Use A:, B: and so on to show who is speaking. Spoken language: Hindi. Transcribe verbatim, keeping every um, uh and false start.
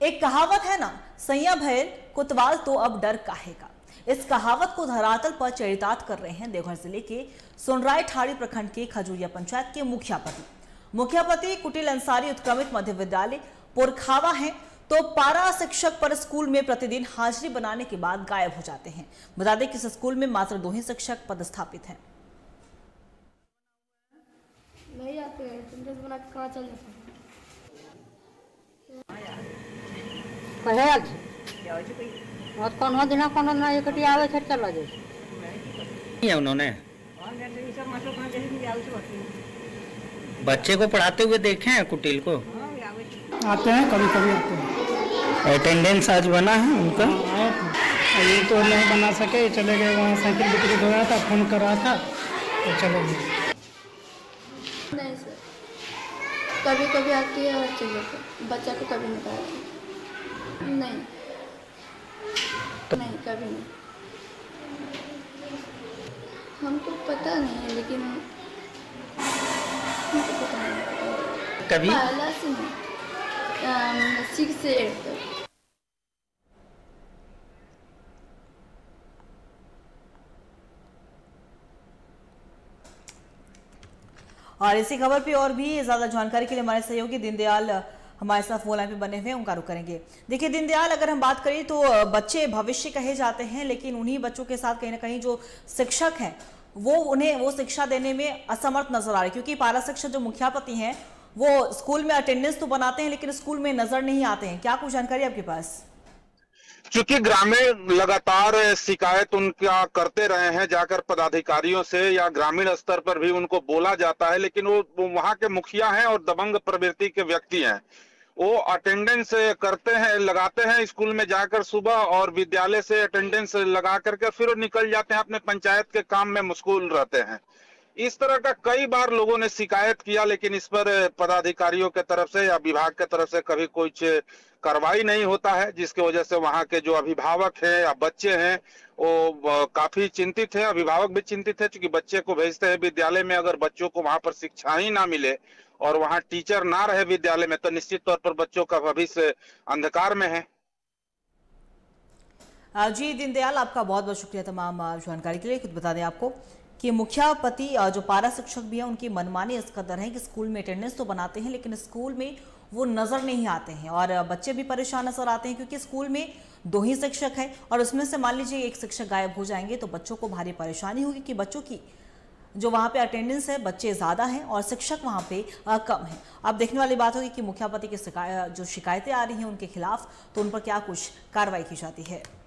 A: एक कहावत है ना, सैया भैर कोतवाल तो अब डर काहे का। इस कहावत को धरातल पर चरितार्थ कर रहे हैं देवघर जिले के सोनराय ठाड़ी प्रखंड के खजूरिया पंचायत के मुखियापति मुखियापति कुटिल अंसारी उत्क्रमित मध्य विद्यालय पोरखावा हैं। तो पारा शिक्षक पर स्कूल में प्रतिदिन हाजिरी बनाने के बाद गायब हो जाते हैं। बता दें कि इस स्कूल में मात्र दो ही शिक्षक पदस्थापित हैं।
B: नहीं आते हैं, बना के कहाँ चल जाते हैं।
C: कहे आज बहुत कौन हो दिना कौन ना एक टी आवे छट चला जे नहीं है। उन्होंने बच्चे को पढ़ाते हुए देखे हैं कुटिल को?
D: आते हैं, कभी कभी आते हैं।
C: अटेंडेंस आज बना है उनका?
D: ये तो नहीं बना सके, चले गए वहाँ साइकिल बिक्री हो रहा था, फोन कर रहा था तो चले गए।
B: नहीं सर, कभी कभी आती है और चले जाते, बच्चा को कभी नहीं पढ़ाती। नहीं नहीं कभी नहीं, हमको पता नहीं है, लेकिन हमको पता नहीं
C: कभी
B: पहला से नहीं, सिक्स से एट तक।
A: और इसी खबर पे और भी ज्यादा जानकारी के लिए हमारे सहयोगी दीनदयाल हमारे साथ फोन लाइन पे बने हुए हैं, उनका रुख करेंगे। देखिए दीनदयाल, अगर हम बात करें तो बच्चे भविष्य कहे जाते हैं, लेकिन उन्हीं बच्चों के साथ कहीं ना कहीं जो शिक्षक हैं वो उन्हें वो शिक्षा देने में असमर्थ नजर आ रहे, क्योंकि पारा शिक्षक जो मुखियापति हैं वो स्कूल में अटेंडेंस तो बनाते हैं लेकिन स्कूल में नजर नहीं आते हैं। क्या कुछ जानकारी आपके पास?
E: क्योंकि ग्रामीण लगातार शिकायत उनका करते रहे हैं, जाकर पदाधिकारियों से या ग्रामीण स्तर पर भी उनको बोला जाता है, लेकिन वो, वो वहां के मुखिया हैं और दबंग प्रवृत्ति के व्यक्ति हैं। वो अटेंडेंस करते हैं, लगाते हैं स्कूल में जाकर सुबह, और विद्यालय से अटेंडेंस लगा करके फिर वो निकल जाते हैं, अपने पंचायत के काम में मशगूल रहते हैं। इस तरह का कई बार लोगों ने शिकायत किया, लेकिन इस पर पदाधिकारियों के तरफ से या विभाग के तरफ से कभी कुछ कार्रवाई नहीं होता है, जिसकी वजह से वहां के जो अभिभावक हैं या बच्चे हैं वो काफी चिंतित हैं। अभिभावक भी चिंतित है, क्योंकि बच्चे को भेजते हैं विद्यालय में, अगर बच्चों को वहां पर शिक्षा ही ना मिले और वहां टीचर ना रहे विद्यालय में, तो निश्चित तौर पर बच्चों का भविष्य अंधकार में है।
A: जी दीनदयाल, आपका बहुत बहुत शुक्रिया तमाम जानकारी के लिए। खुद बता दें आपको कि मुखियापति जो पारा शिक्षक भी है उनकी मनमानी इस कदर है कि स्कूल में अटेंडेंस तो बनाते हैं लेकिन स्कूल में वो नजर नहीं आते हैं, और बच्चे भी परेशान नजर आते हैं, क्योंकि स्कूल में दो ही शिक्षक हैं और उसमें से मान लीजिए एक शिक्षक गायब हो जाएंगे तो बच्चों को भारी परेशानी होगी कि बच्चों की जो वहाँ पे अटेंडेंस है, बच्चे ज़्यादा हैं और शिक्षक वहाँ पे आ, कम हैं। अब देखने वाली बात होगी कि मुखियापति की शिकायत जो शिकायतें आ रही हैं उनके खिलाफ, तो उन पर क्या कुछ कार्रवाई की जाती है।